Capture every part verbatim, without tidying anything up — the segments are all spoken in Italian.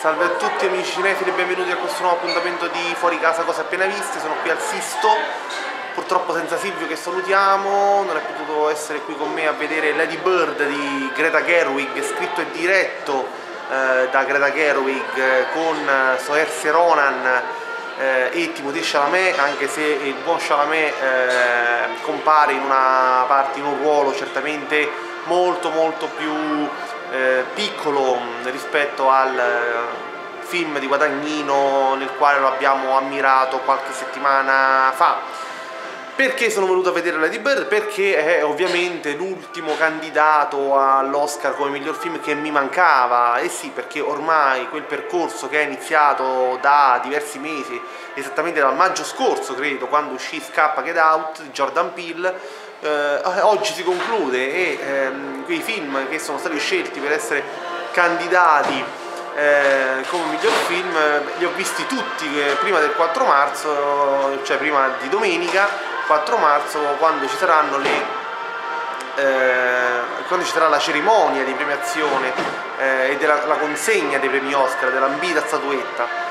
Salve a tutti amici cinefili e benvenuti a questo nuovo appuntamento di Fuori Casa Cose Appena Viste. Sono qui al Sisto, purtroppo senza Silvio che salutiamo, non è potuto essere qui con me a vedere Lady Bird di Greta Gerwig, scritto e diretto eh, da Greta Gerwig eh, con Saoirse Ronan eh, e Timothée Chalamet, anche se il buon Chalamet eh, compare in una parte, in un ruolo certamente molto molto più eh, piccolo rispetto al eh, film di Guadagnino nel quale lo abbiamo ammirato qualche settimana fa. Perché sono venuto a vedere Lady Bird? Perché è ovviamente l'ultimo candidato all'Oscar come miglior film che mi mancava, e sì, perché ormai quel percorso che è iniziato da diversi mesi, esattamente dal maggio scorso credo, quando uscì Scappa Get Out di Jordan Peele, eh, oggi si conclude e ehm, quei film che sono stati scelti per essere candidati eh, come miglior film li ho visti tutti eh, prima del quattro marzo, cioè prima di domenica quattro marzo, quando ci saranno le eh, quando ci sarà la cerimonia di premiazione eh, e della la consegna dei premi Oscar, dell'ambita statuetta.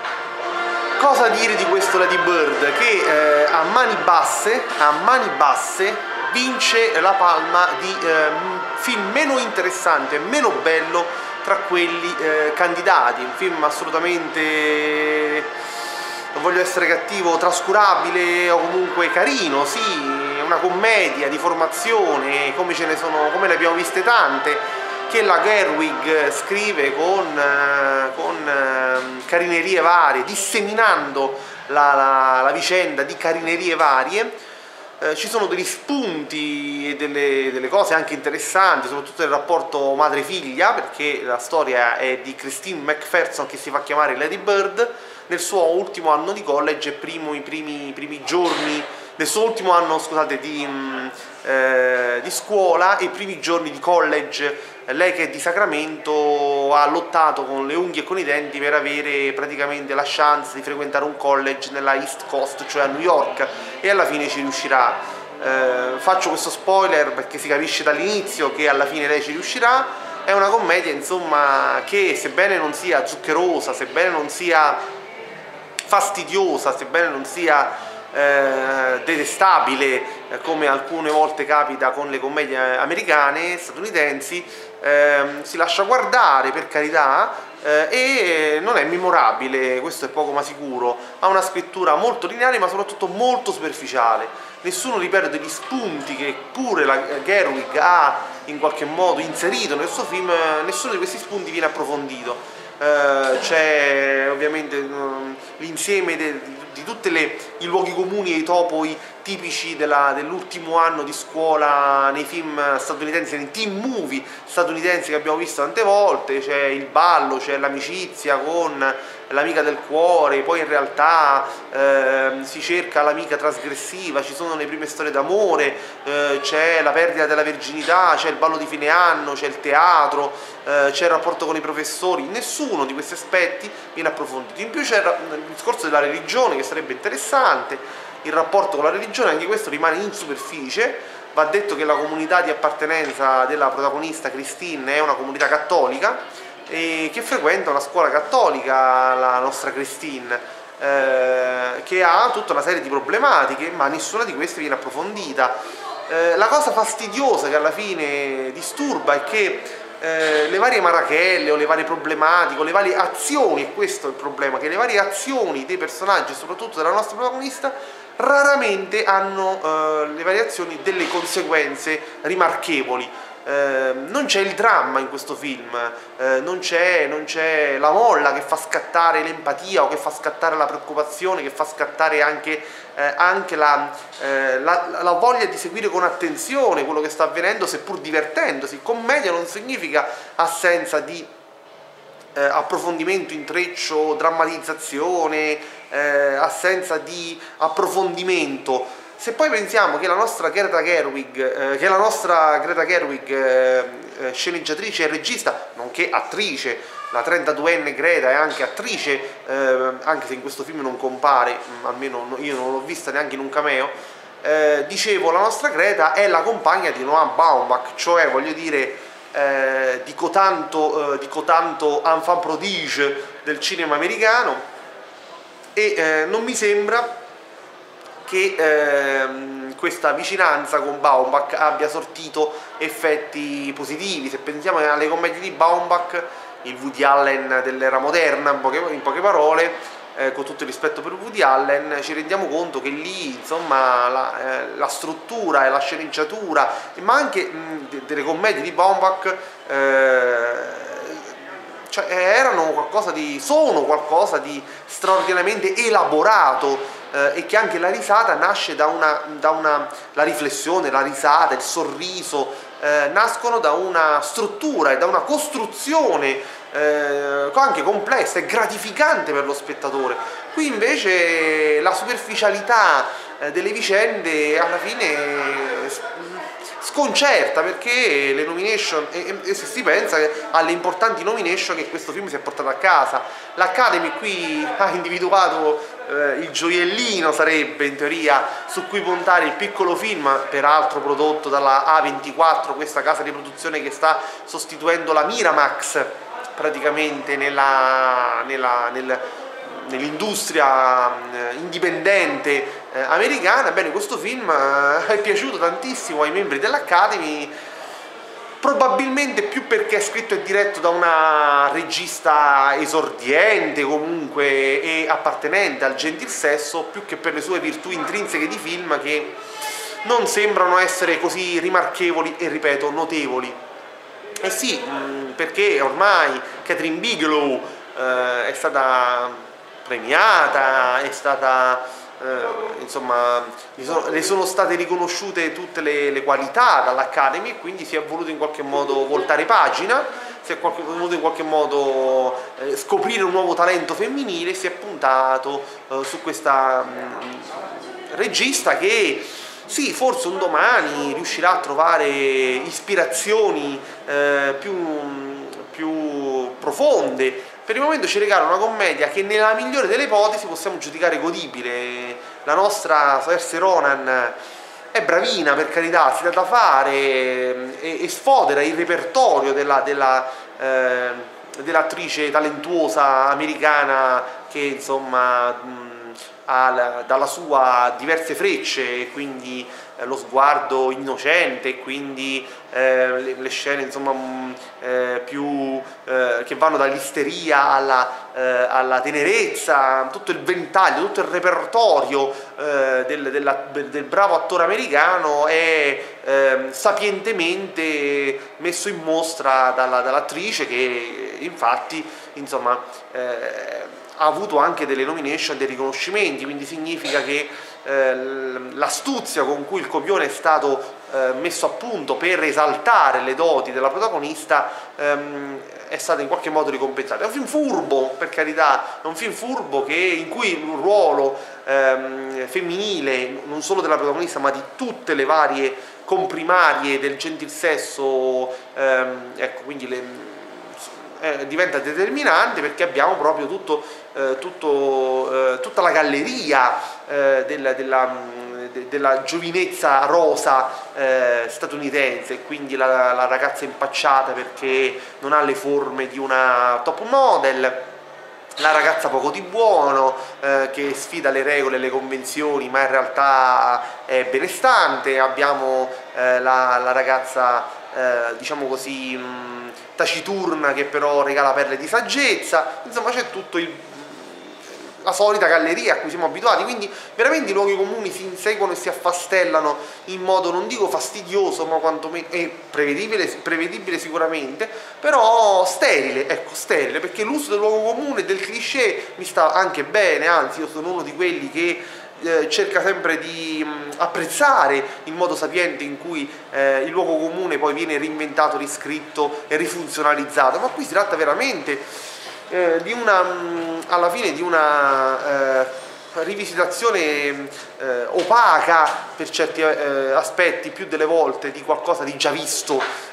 Cosa dire di questo Lady Bird? Che eh, a mani basse, a mani basse vince la palma di eh, film meno interessante e meno bello tra quelli eh, candidati. Un film assolutamente, non voglio essere cattivo, trascurabile o comunque carino, sì, una commedia di formazione, come ce ne sono, come ne abbiamo viste tante, che la Gerwig scrive con, eh, con eh, carinerie varie, disseminando la, la, la vicenda di carinerie varie. Eh, ci sono degli spunti e delle, delle cose anche interessanti, soprattutto nel rapporto madre-figlia, perché la storia è di Christine McPherson, che si fa chiamare Lady Bird, nel suo ultimo anno di college e primo, i primi, i primi giorni, nel suo ultimo anno, scusate, di, eh, di scuola e i primi giorni di college. Lei, che è di Sacramento, ha lottato con le unghie e con i denti per avere praticamente la chance di frequentare un college nella East Coast, cioè a New York, e alla fine ci riuscirà. Eh, faccio questo spoiler perché si capisce dall'inizio che alla fine lei ci riuscirà. È una commedia, insomma, che sebbene non sia zuccherosa, sebbene non sia fastidiosa, sebbene non sia eh, detestabile, eh, come alcune volte capita con le commedie americane, statunitensi, eh, si lascia guardare, per carità, eh, e non è memorabile, questo è poco ma sicuro. Ha una scrittura molto lineare ma soprattutto molto superficiale. Nessuno, ripeto, degli spunti che pure la Gerwig ha in qualche modo inserito nel suo film, nessuno di questi spunti viene approfondito. Uh, c'è ovviamente um, l'insieme di tutti i luoghi comuni e i topoi tipici dell'ultimo anno di scuola nei film statunitensi, nei teen movie statunitensi che abbiamo visto tante volte. C'è il ballo, c'è l'amicizia con l'amica del cuore, poi in realtà eh, si cerca l'amica trasgressiva, ci sono le prime storie d'amore, eh, c'è la perdita della verginità, c'è il ballo di fine anno, c'è il teatro, eh, c'è il rapporto con i professori. Nessuno di questi aspetti viene approfondito. In più c'è il discorso della religione, che sarebbe interessante, il rapporto con la religione, anche questo rimane in superficie. Va detto che la comunità di appartenenza della protagonista Christine è una comunità cattolica e che frequenta una scuola cattolica, la nostra Christine, eh, che ha tutta una serie di problematiche, ma nessuna di queste viene approfondita. Eh, la cosa fastidiosa che alla fine disturba è che eh, le varie marachelle o le varie problematiche o le varie azioni, e questo è il problema, che le varie azioni dei personaggi, soprattutto della nostra protagonista, raramente hanno eh, le variazioni delle conseguenze rimarchevoli. Eh, non c'è il dramma in questo film, eh, non c'è non c'è la molla che fa scattare l'empatia o che fa scattare la preoccupazione, che fa scattare anche, eh, anche la, eh, la, la voglia di seguire con attenzione quello che sta avvenendo, seppur divertendosi. Commedia non significa assenza di eh, approfondimento, intreccio, drammatizzazione, eh, assenza di approfondimento. Se poi pensiamo che la nostra Greta Gerwig, eh, che la nostra Greta Gerwig, eh, eh, sceneggiatrice e regista, nonché attrice, la trentaduenne Greta è anche attrice, eh, anche se in questo film non compare, mh, almeno io non l'ho vista neanche in un cameo, eh, dicevo, la nostra Greta è la compagna di Noah Baumbach, cioè voglio dire, eh, eh, di cotanto, eh, di cotanto enfant prodige del cinema americano, e eh, non mi sembra che eh, questa vicinanza con Baumbach abbia sortito effetti positivi. Se pensiamo alle commedie di Baumbach, il Woody Allen dell'era moderna, in poche, in poche parole, eh, con tutto il rispetto per Woody Allen, ci rendiamo conto che lì, insomma, la, eh, la struttura e la sceneggiatura, ma anche mh, delle commedie di Baumbach, eh, cioè, erano qualcosa di, sono qualcosa di straordinariamente elaborato, eh, e che anche la risata nasce da una, da una, la riflessione, la risata, il sorriso, eh, nascono da una struttura e da una costruzione eh, anche complessa e gratificante per lo spettatore. Qui invece la superficialità eh, delle vicende alla fine sconcerta, perché le nomination, e, e se si pensa alle importanti nomination che questo film si è portato a casa, l'Academy qui ha individuato eh, il gioiellino, sarebbe in teoria, su cui puntare il piccolo film, peraltro prodotto dalla A ventiquattro, questa casa di produzione che sta sostituendo la Miramax praticamente nella, nella, nel, nell'industria indipendente eh, americana. Ebbene, questo film eh, è piaciuto tantissimo ai membri dell'Academy, probabilmente più perché è scritto e diretto da una regista esordiente comunque e appartenente al gentil sesso, più che per le sue virtù intrinseche di film, che non sembrano essere così rimarchevoli e, ripeto, notevoli. Eh sì, mh, perché ormai Catherine Bigelow eh, è stata premiata, è stata, eh, insomma, sono, le sono state riconosciute tutte le, le qualità dall'Academy, e quindi si è voluto in qualche modo voltare pagina, si è qualche, voluto in qualche modo eh, scoprire un nuovo talento femminile, e si è puntato eh, su questa mh, regista che sì, forse un domani riuscirà a trovare ispirazioni eh, più, più profonde. Per il momento ci regala una commedia che nella migliore delle ipotesi possiamo giudicare godibile. La nostra Saoirse Ronan è bravina, per carità, si dà da fare e, e sfodera il repertorio della, della, eh, dell'attrice talentuosa americana che, insomma, mh, ha dalla sua diverse frecce, e quindi eh, lo sguardo innocente, e quindi eh, le, le scene, insomma, mh, eh, più eh, che vanno dall'isteria alla, eh, alla tenerezza, tutto il ventaglio, tutto il repertorio eh, del, della, del bravo attore americano è eh, sapientemente messo in mostra dalla, dall'attrice, che infatti, insomma, eh, ha avuto anche delle nomination, dei riconoscimenti, quindi significa che eh, l'astuzia con cui il copione è stato eh, messo a punto per esaltare le doti della protagonista ehm, è stata in qualche modo ricompensata. È un film furbo, per carità, è un film furbo che, in cui il ruolo ehm, femminile, non solo della protagonista ma di tutte le varie comprimarie del gentil sesso, ehm, ecco, quindi le, Eh, diventa determinante, perché abbiamo proprio tutto, eh, tutto, eh, tutta la galleria eh, della, della, de, della giovinezza rosa eh, statunitense, quindi la, la ragazza impacciata perché non ha le forme di una top model, la ragazza poco di buono eh, che sfida le regole e le convenzioni ma in realtà è benestante, abbiamo eh, la, la ragazza eh, diciamo così mh, taciturna che però regala perle di saggezza, insomma c'è tutto il, la solita galleria a cui siamo abituati, quindi veramente i luoghi comuni si inseguono e si affastellano in modo, non dico fastidioso, ma quantomeno è prevedibile, prevedibile sicuramente, però sterile, ecco, sterile, perché l'uso del luogo comune e del cliché mi sta anche bene, anzi io sono uno di quelli che eh, cerca sempre di mh, apprezzare il modo sapiente in cui eh, il luogo comune poi viene reinventato, riscritto e rifunzionalizzato, ma qui si tratta veramente Eh, di una, mh, alla fine di una eh, rivisitazione eh, opaca per certi eh, aspetti, più delle volte di qualcosa di già visto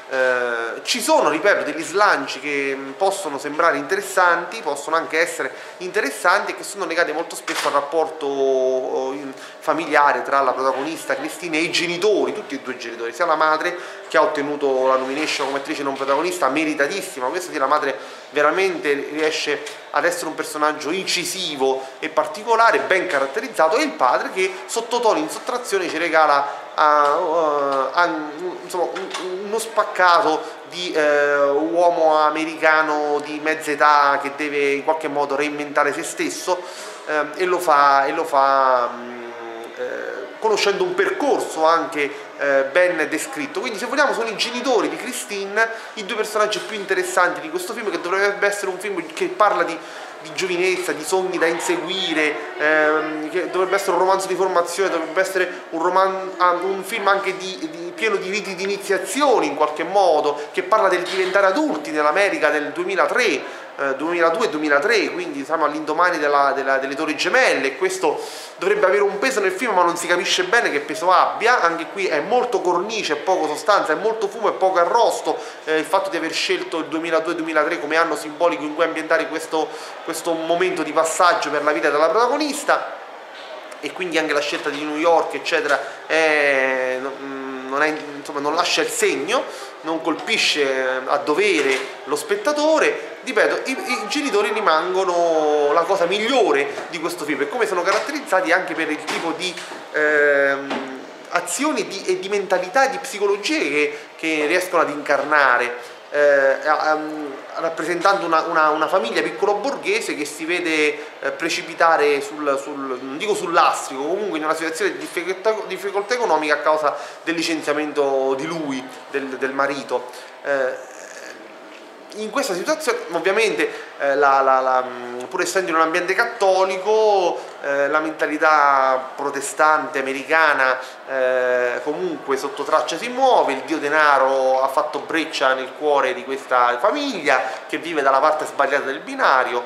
Eh, ci sono, ripeto, degli slanci che possono sembrare interessanti, possono anche essere interessanti e che sono legati molto spesso al rapporto familiare tra la protagonista Christine e i genitori, tutti e due i genitori, sia la madre, che ha ottenuto la nomination come attrice non protagonista, meritatissima, questa sì, la madre veramente riesce ad essere un personaggio incisivo e particolare, ben caratterizzato, e il padre che sottotono in sottrazione ci regala a, uh, a, insomma, uno spaccato di eh, uomo americano di mezza età che deve in qualche modo reinventare se stesso, eh, e lo fa, e lo fa mh, eh, conoscendo un percorso anche eh, ben descritto. Quindi, se vogliamo, sono i genitori di Christine i due personaggi più interessanti di questo film, che dovrebbe essere un film che parla di di giovinezza, di sogni da inseguire, ehm, che dovrebbe essere un romanzo di formazione, dovrebbe essere un, roman un film anche di, di, pieno di riti di iniziazioni in qualche modo, che parla del diventare adulti nell'America del duemilatré, eh, duemiladue duemilatré, quindi siamo all'indomani della, della, delle Torri Gemelle, e questo dovrebbe avere un peso nel film, ma non si capisce bene che peso abbia. Anche qui è molto cornice, poco sostanza, è molto fumo e poco arrosto, eh, il fatto di aver scelto il duemiladue duemilatré come anno simbolico in cui ambientare questo, questo momento di passaggio per la vita della protagonista, e quindi anche la scelta di New York eccetera è, non, è, insomma, non lascia il segno, non colpisce a dovere lo spettatore. Ripeto, i, i genitori rimangono la cosa migliore di questo film, e come sono caratterizzati anche per il tipo di ehm, azioni di, e di mentalità e di psicologie che, che riescono ad incarnare, eh, um, rappresentando una, una, una famiglia piccolo borghese che si vede eh, precipitare sul, sul, non dico sull'astrico, comunque in una situazione di difficoltà, difficoltà economica a causa del licenziamento di lui, del, del marito. Eh, in questa situazione ovviamente eh, la, la, la, pur essendo in un ambiente cattolico, eh, la mentalità protestante americana eh, comunque sotto traccia si muove, il dio denaro ha fatto breccia nel cuore di questa famiglia che vive dalla parte sbagliata del binario,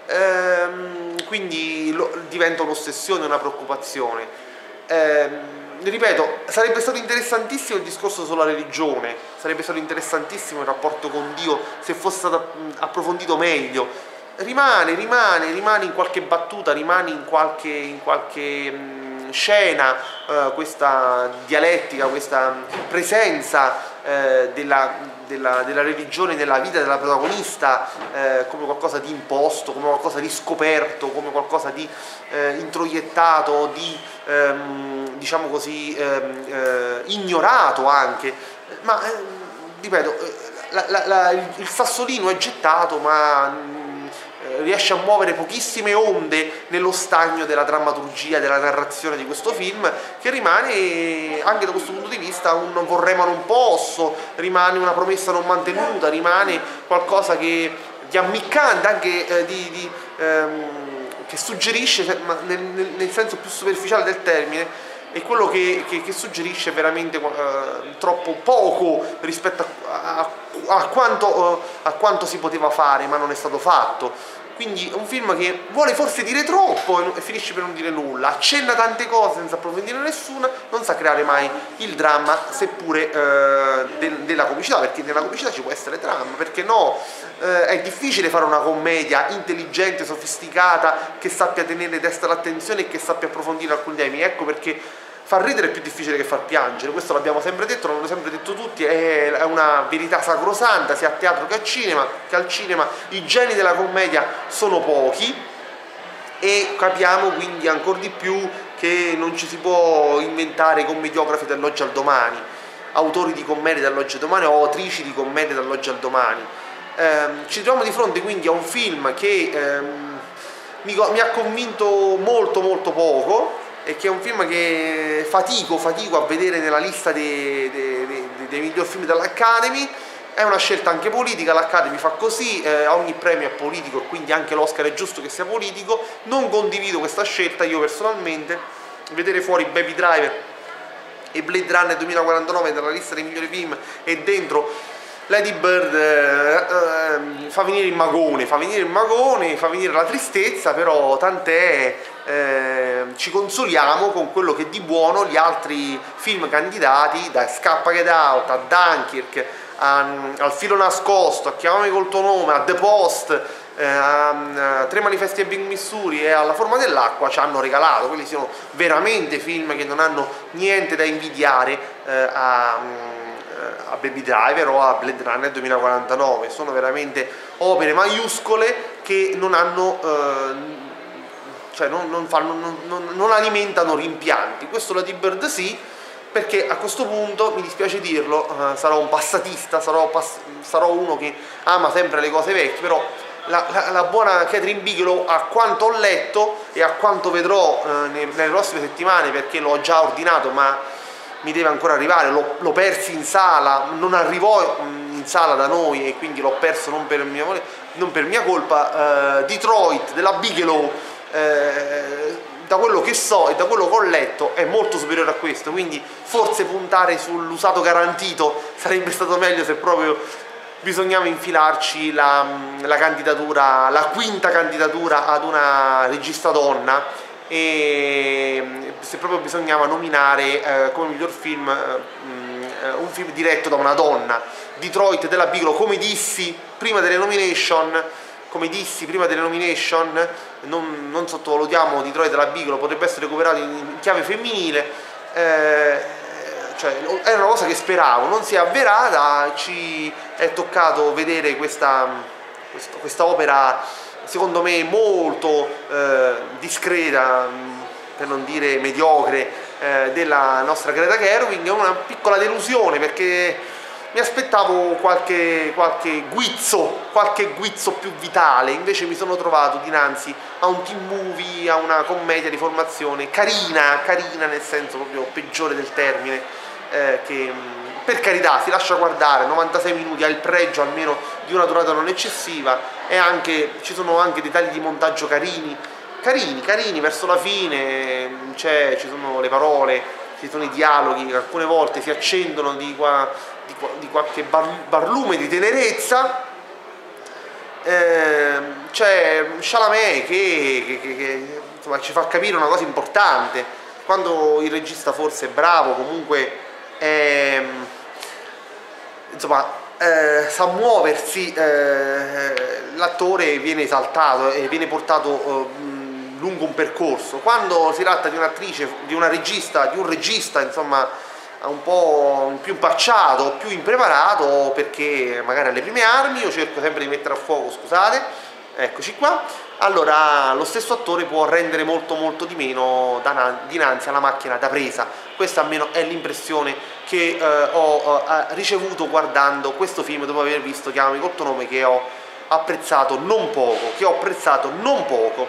ehm, quindi lo, diventa un'ossessione, una preoccupazione. Ehm, ripeto, sarebbe stato interessantissimo il discorso sulla religione, sarebbe stato interessantissimo il rapporto con Dio se fosse stato approfondito meglio. Rimane, rimane, rimane in qualche battuta, rimane in qualche, in qualche mh, scena eh, questa dialettica, questa presenza eh, della, della, della religione nella vita della protagonista eh, come qualcosa di imposto, come qualcosa di scoperto, come qualcosa di eh, introiettato, di ehm, diciamo così ehm, eh, ignorato anche, ma eh, ripeto, la, la, la, il, il sassolino è gettato, ma mh, riesce a muovere pochissime onde nello stagno della drammaturgia, della narrazione di questo film, che rimane anche da questo punto di vista un vorrei ma non posso, rimane una promessa non mantenuta, rimane qualcosa che di ammiccante, anche eh, di, di ehm, che suggerisce, nel, nel, nel senso più superficiale del termine, e quello che, che, che suggerisce veramente eh, troppo poco rispetto a, a, a, quanto, eh, a quanto si poteva fare, ma non è stato fatto. Quindi è un film che vuole forse dire troppo e finisce per non dire nulla, accenna tante cose senza approfondire nessuna, non sa creare mai il dramma, seppure eh, del, della comicità, perché nella comicità ci può essere dramma, perché no? Eh, è difficile fare una commedia intelligente, sofisticata, che sappia tenere testa all'attenzione e che sappia approfondire alcuni temi. Ecco perché far ridere è più difficile che far piangere, questo l'abbiamo sempre detto, l'hanno sempre detto tutti, è una verità sacrosanta sia a teatro che a cinema, che al cinema i geni della commedia sono pochi, e capiamo quindi ancora di più che non ci si può inventare i commediografi dall'oggi al domani, autori di commedie dall'oggi al domani o autrici di commedie dall'oggi al domani. Ehm, ci troviamo di fronte quindi a un film che ehm, mi, mi ha convinto molto molto poco, e che è un film che fatico, fatico a vedere nella lista dei, dei, dei, dei miglior film dell'Academy. È una scelta anche politica, l'Academy fa così, eh, ogni premio è politico e quindi anche l'Oscar è giusto che sia politico. Non condivido questa scelta io personalmente, vedere fuori Baby Driver e Blade Runner duemilaquarantanove dalla lista dei migliori film e dentro Lady Bird eh, eh, fa venire il magone, fa venire il magone, fa venire la tristezza, però tant'è, eh, ci consoliamo con quello che di buono gli altri film candidati, da Scappa Get Out a Dunkirk a, al Filo Nascosto, a Chiamami col tuo nome, a The Post, eh, a, a Tre manifesti a Big Missouri e alla Forma dell'acqua ci hanno regalato. Quelli sono veramente film che non hanno niente da invidiare eh, a, a Baby Driver o a Blade Runner duemilaquarantanove. Sono veramente opere maiuscole che non hanno eh, cioè non, non, fanno, non, non, non alimentano rimpianti. Questo Lady Bird sì, perché a questo punto, mi dispiace dirlo, uh, sarò un passatista, sarò, pass sarò uno che ama sempre le cose vecchie, però la, la, la buona Catherine Bigelow, a quanto ho letto e a quanto vedrò uh, nei, nelle prossime settimane, perché l'ho già ordinato ma mi deve ancora arrivare, l'ho persi in sala, non arrivò in sala da noi e quindi l'ho perso non per mia, non per mia colpa, uh, Detroit della Bigelow, Eh, da quello che so e da quello che ho letto è molto superiore a questo, quindi forse puntare sull'usato garantito sarebbe stato meglio, se proprio bisognava infilarci la, la candidatura, la quinta candidatura ad una regista donna, e se proprio bisognava nominare eh, come miglior film eh, un film diretto da una donna. Detroit della Bigelow, come dissi prima delle nomination come dissi prima delle nomination, non, non sottovalutiamo Detroit della Bigelow, potrebbe essere recuperato in, in chiave femminile, eh, cioè era una cosa che speravo, non si è avverata, ci è toccato vedere questa, questa, questa opera secondo me molto eh, discreta, per non dire mediocre, eh, della nostra Greta Gerwig. È una piccola delusione perché mi aspettavo qualche, qualche guizzo, qualche guizzo più vitale, invece mi sono trovato dinanzi a un teen movie, a una commedia di formazione carina, carina nel senso proprio peggiore del termine, eh, che per carità si lascia guardare, novantasei minuti, ha il pregio almeno di una durata non eccessiva, e anche, ci sono anche dei tagli di montaggio carini, carini, carini verso la fine, ci sono le parole, ci sono i dialoghi che alcune volte si accendono di qua Di, di qualche bar, barlume di tenerezza. Eh, c'è Chalamet che, che, che, che insomma, ci fa capire una cosa importante: quando il regista forse è bravo, comunque è, insomma eh, sa muoversi, eh, l'attore viene esaltato e viene portato eh, lungo un percorso. Quando si tratta di un'attrice, di una regista, di un regista insomma un po' più impacciato, più impreparato, perché magari alle prime armi, io cerco sempre di mettere a fuoco, scusate, eccoci qua, allora lo stesso attore può rendere molto molto di meno dinanzi alla macchina da presa. Questa almeno è l'impressione che eh, ho eh, ricevuto guardando questo film, dopo aver visto Chiamami col tuo nome, che ho apprezzato non poco, che ho apprezzato non poco.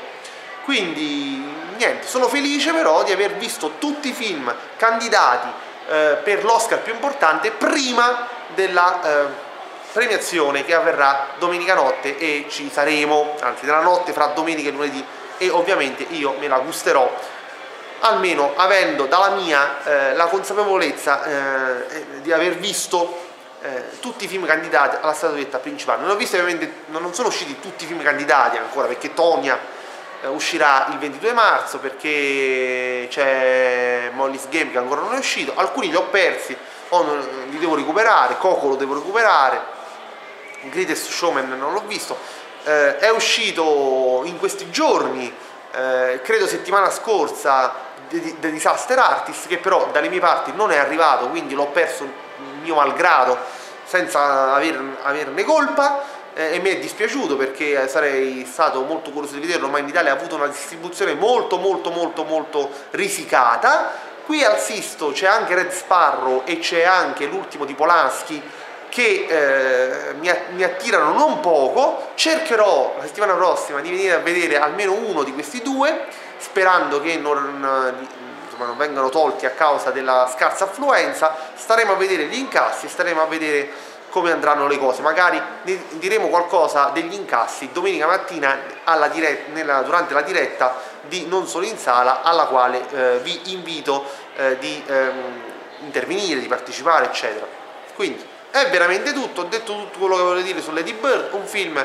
Quindi niente, sono felice però di aver visto tutti i film candidati per l'Oscar più importante prima della eh, premiazione che avverrà domenica notte, e ci saremo, anzi nella notte fra domenica e lunedì, e ovviamente io me la gusterò, almeno avendo dalla mia eh, la consapevolezza eh, di aver visto eh, tutti i film candidati alla statuetta principale. Non ho visto, ovviamente non sono usciti tutti i film candidati ancora, perché Tonya uscirà il ventidue marzo, perché c'è Molly's Game che ancora non è uscito, alcuni li ho persi o non, li devo recuperare, Coco lo devo recuperare, Greatest Showman non l'ho visto, eh, è uscito in questi giorni, eh, credo settimana scorsa, The, The Disaster Artist, che però dalle mie parti non è arrivato, quindi l'ho perso mio malgrado senza aver, averne colpa. E mi è dispiaciuto perché sarei stato molto curioso di vederlo, ma in Italia ha avuto una distribuzione molto molto molto molto risicata. Qui al Sisto c'è anche Red Sparrow e c'è anche l'ultimo di Polanski che eh, mi, mi attirano non poco. Cercherò la settimana prossima di venire a vedere almeno uno di questi due, sperando che non, insomma, non vengano tolti a causa della scarsa affluenza. Staremo a vedere gli incassi, staremo a vedere come andranno le cose, magari diremo qualcosa degli incassi domenica mattina alla diretta, nella, durante la diretta di Non Solo in Sala, alla quale eh, vi invito eh, di ehm, intervenire, di partecipare, eccetera. Quindi è veramente tutto, ho detto tutto quello che volevo dire su Lady Bird, un film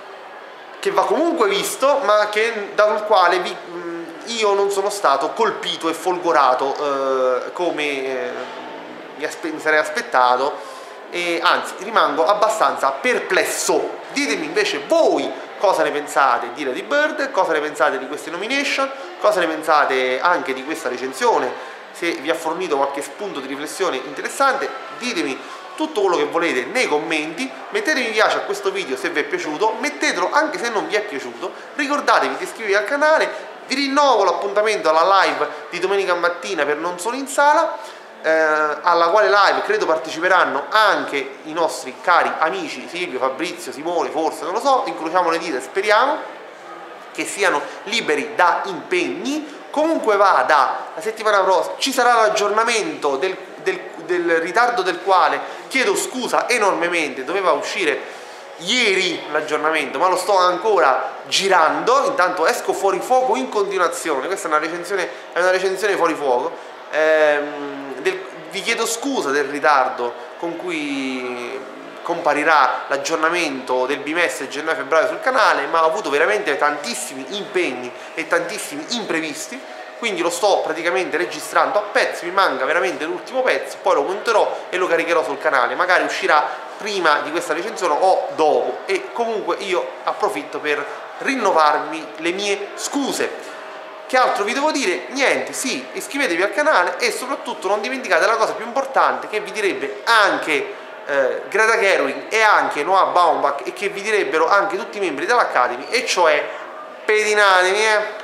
che va comunque visto, ma che, dal quale vi, mh, io non sono stato colpito e folgorato eh, come eh, mi, aspe mi sarei aspettato. e anzi rimango abbastanza perplesso. Ditemi invece voi cosa ne pensate di Lady Bird, cosa ne pensate di queste nomination, cosa ne pensate anche di questa recensione, se vi ha fornito qualche spunto di riflessione interessante. Ditemi tutto quello che volete nei commenti, mettete mi piace a questo video se vi è piaciuto, mettetelo anche se non vi è piaciuto, ricordatevi di iscrivervi al canale, vi rinnovo l'appuntamento alla live di domenica mattina per Non Solo in Sala, eh, alla quale live credo parteciperanno anche i nostri cari amici Silvio, Fabrizio, Simone, forse, non lo so, incrociamo le dita e speriamo che siano liberi da impegni. Comunque vada, la settimana prossima ci sarà l'aggiornamento del, del, del ritardo del quale chiedo scusa enormemente, doveva uscire ieri l'aggiornamento ma lo sto ancora girando, intanto esco fuori fuoco in continuazione, questa è una recensione, è una recensione fuori fuoco, ehm, del, vi chiedo scusa del ritardo con cui comparirà l'aggiornamento del bimestre gennaio-febbraio sul canale, ma ho avuto veramente tantissimi impegni e tantissimi imprevisti, quindi lo sto praticamente registrando a pezzi, mi manca veramente l'ultimo pezzo, poi lo monterò e lo caricherò sul canale, magari uscirà prima di questa recensione o dopo, e comunque io approfitto per rinnovarmi le mie scuse. Che altro vi devo dire? Niente, sì, iscrivetevi al canale e soprattutto non dimenticate la cosa più importante che vi direbbe anche eh, Greta Gerwig e anche Noah Baumbach e che vi direbbero anche tutti i membri dell'Academy, e cioè pedinatevi, eh!